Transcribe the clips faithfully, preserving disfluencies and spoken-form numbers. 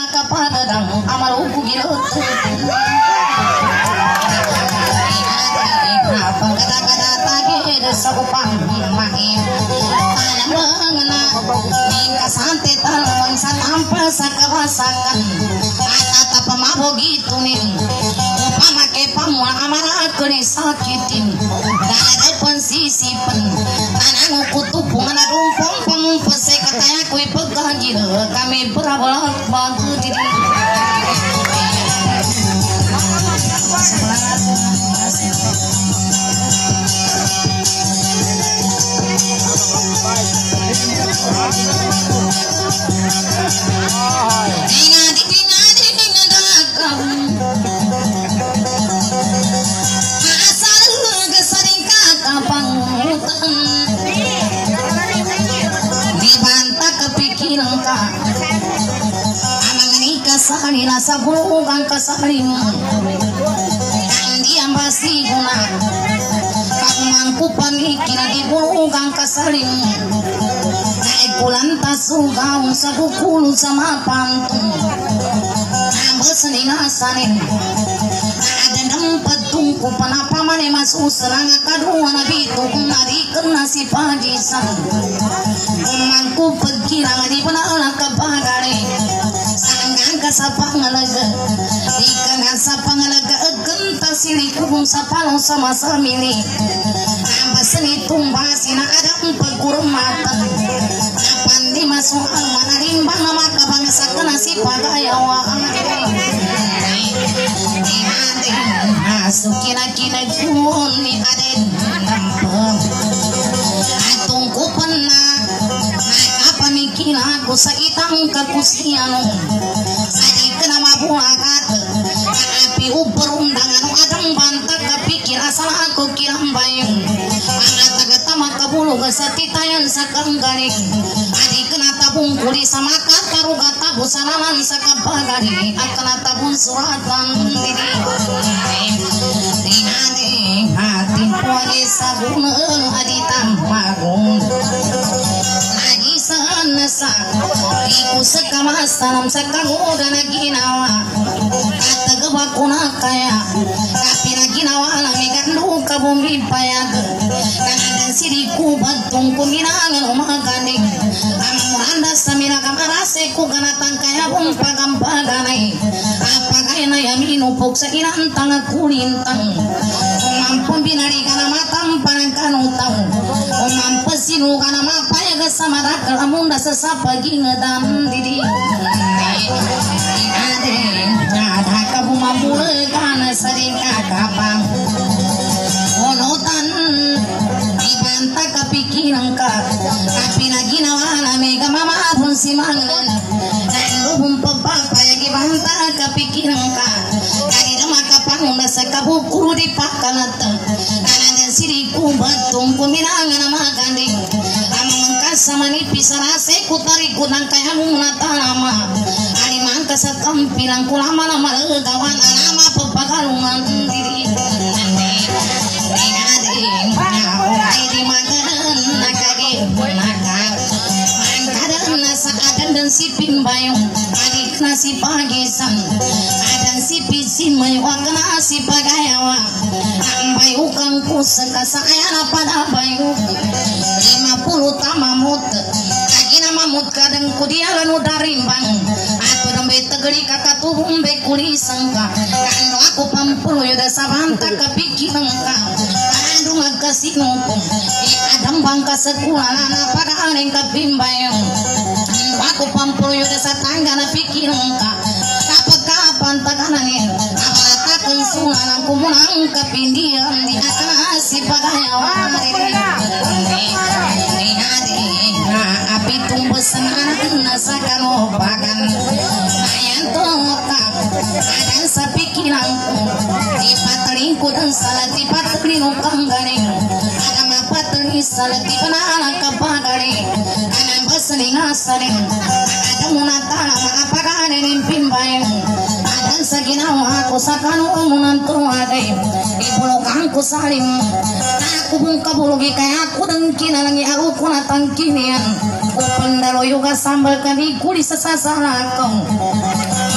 kapadang amal uku girot pagkata-kata tagid sa upang mahim tanang mengena hingga santai talong sa tampal sa kawasakan atata pamabog itunin upamake pamula amara kuni sakitin daladay pansisipan tanang kutupong na rumpong pamumpasay kataya ko'y pagkagil kami berabalak bago diri kasari nasa bulugang kasari mo hindi ang basi guna pagmangku pangikina di bulugang kasari mo kahit kulanta sugaw sa bukulu sa mapantong nabas ningasanin ada nampat tungku panapamane masuserang kadua nabito kung narikan na si pagisan mangku pagkirang di panala kapagari sa pangalaga ikan sa pangalaga aganta silikung sa palong sama samili nabas nitong basi na adang pagkurumatan napan di masuk ang manarimbang na makabangsa ka na si pagayawa ang asukin na kinagkuhon ni aden nampang atong kupan na nakapamikila ko sa itang kakusiano sadik na mabuhakat kaapi uperundangan adang bantag kapikir asal aku kirambayong ang tagatama kabulog sa titayan sa kanggaling adik na tabung kuli sa makat karuga tabo sa naman sa kapagari at kanatabong suratan diri rinade hatin puwali sa gunang aditang magong lagi sana sa iku sa kamastanam sa kamuda na ginawa at tagawa ko na kaya kapi na ginawa lang ikandu ka bumipayag kanadan siriku bagtong kuminangan umaganing ang muranda sa minakamarase ko ganatang kaya bong pagampaganay apagay na yaminupog sa inantang kulintang umampong binari ka na matang parang kanutang umampasino ka na mapayag sa marakal amunda sa sapaging adam didi adeng ada ka bumabula ka na sa rin kakapang unutan ibanta kapikiran ka kapinaginawa na may kamamahapon si mangan nalubong pagpapayag ibanta kapikiran ka kanina makapanguna sa kabukuro di pakalata kanagan siriku batong kuminangan na maganding amang sa manipis sa rase kutarikot ng kaya muna talama alimang ka sa kampilang kulama na malagawan alama pagpagalungan diri rinading ako ay di magalan nakagibunakak mangkadan na sa adan dan si pimbayong alik na si pagisan adan si pisin mayuwag na si pagayawa ang bayukang kusa kasaya na panabayuk lima puluh tamamut kagina mamut kadang kudialan udarimbang ato dambe tegeri kakatubung be kulisang ka kando aku pampuluh yuda sabanta kapikiran ka kando ngagasinungkong ikadang bangka sekulala na pagaaling kapimbayong kando aku pampuluh yuda sa tangga na pikiran ka kapag-kapan taganangin apatakan sulalang kumunang kapindihan di atas si pagayawan api tumbuh senaran nasa kanopagan ayan totak adan sa pikiranku di patalingku dan salat di patalingku kanggaring agama patali salat di panala kapagaring kanan basaling asaling ada munatala maapaganin impimbayang adan sa ginawa ko sa kanuong munantuwaday ibulukan ko saling aku bung kabulugi kaya aku dan kinalangi aku kuna tangkinian upandalo yoga sambal kami kuli sasasala kong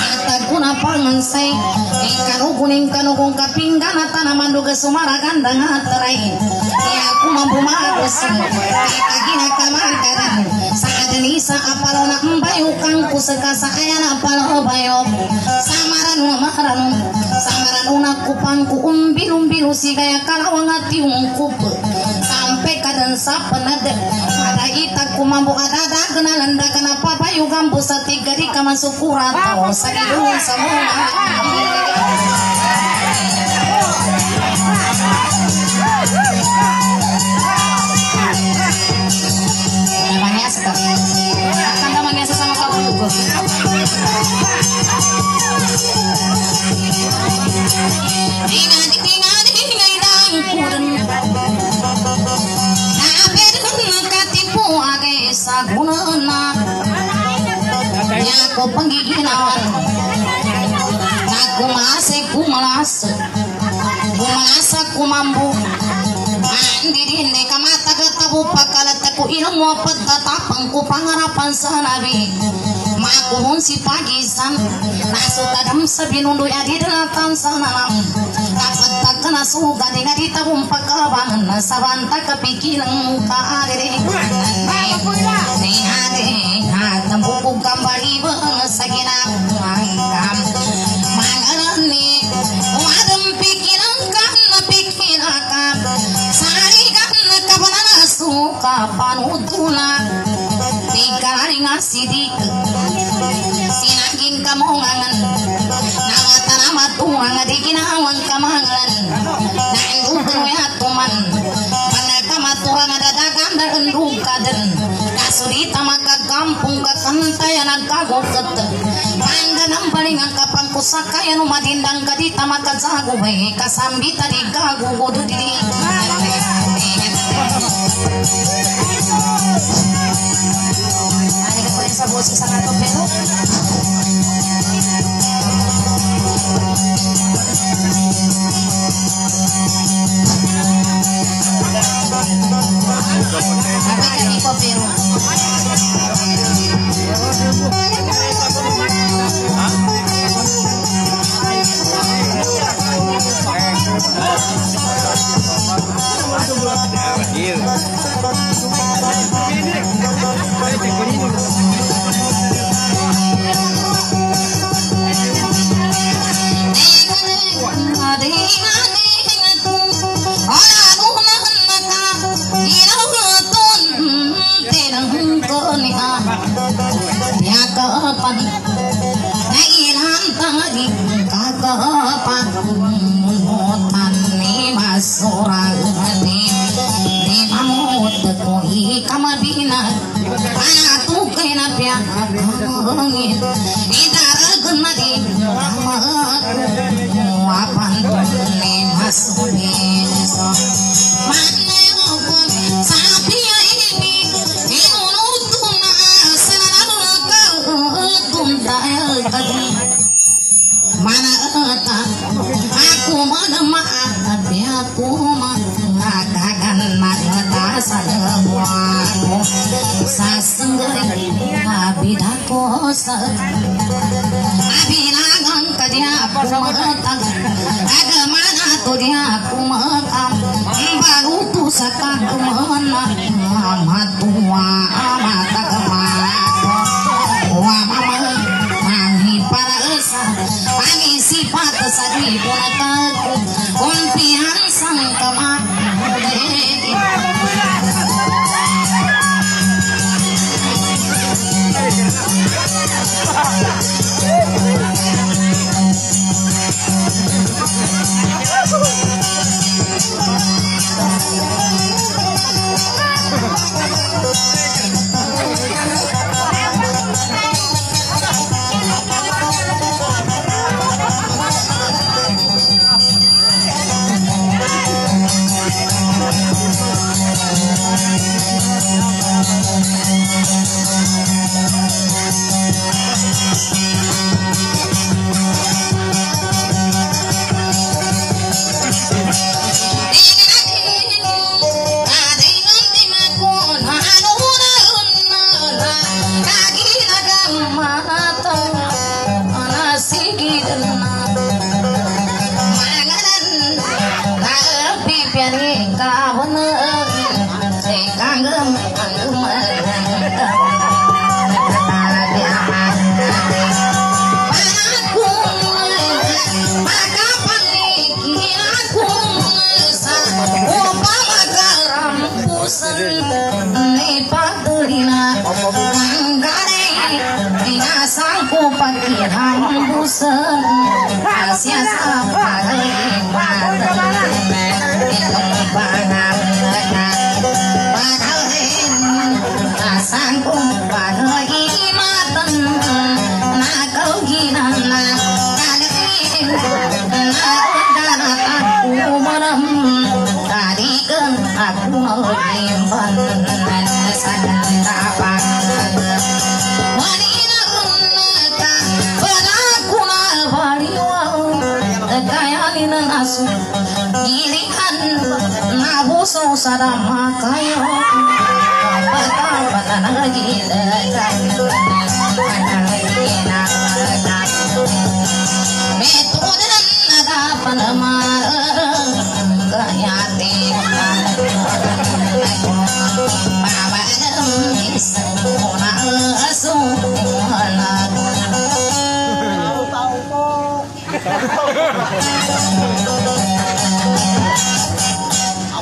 pangansay ikanukuning kanukong kapinggana tanaman duga sumaragan dengan terai ya aku mampu magus ikagina kamarkadan saat ini sa apalo na mbayo kang kusaka sa ayan apalo bayo samaran umaran samaran una kupang ku umbilu umbilu si gaya kalawang ati ungkup sampai kadan sa panada ada ita ku mampu adada kenalan da kenapa payu kampus tiga di kamasuk kurato sagidung semua namanya sekali akan namanya sesama kamu juga tinggal tinggal tinggal kurang tapi dengan katipu age sagunana aku penggiginan aku masih ku malas ku malas aku mampu mandiri ne kamata katabu pakala taku ilmu petatapang ku pangarapan sanabi maku hunsi pagisan nasu tadam sabinundu ya di delatan sananam kapat takana suga dengan ditabum pakabangan nasabanta kepikiran muka adere nihade hatam buku kembali bersagina manggam mangalani wadam pikiran karena pikirakan sari karena kabanan suka panutuna pikari ngasih dik sinaging kamongangan nawata nama tuang adikin awang kamangan dan dukun ya tuman panal kama tuang ada dagang dan dukaden kasurita maka kampung kakantayan nagkagukat pangganang palingan kapang kusakayan umadindang kadita maka zagu bae kasambita di gagu godo di ada kepada sabu si sangat pero apa kami kopero kapan nailan tadi kakapan mutan ni masurang ni ni mamut koi kamabina patu kena pya kangit idara gunadi wapan ni masuri so mana pun sapi ini inunutuna sanarukau mana aku mana maaf tapi aku mengatakan mata semua sasenggari abidako sa abinagan kadia aku mengatakan ada mana tu dia aku mengam baru tu sakang mana amat tua amat kemana wa mama pani sifat sadi punataku kumpihan sang kamat hambusan asia sapai mata pangan padahin asangkum padai matan na kau ginan na kaliin na udara aku malam tadi kan aku menyimpan sadar tapang wanita renaka penakuna bariwau kayalin asu gilikan nabuso sadama kayo patang patang lagi lekan patang lagi nak metudan naga panamar kayati bawa demi sempurna sempurna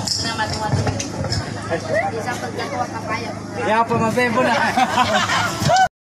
Ya apa mas Bebo dah.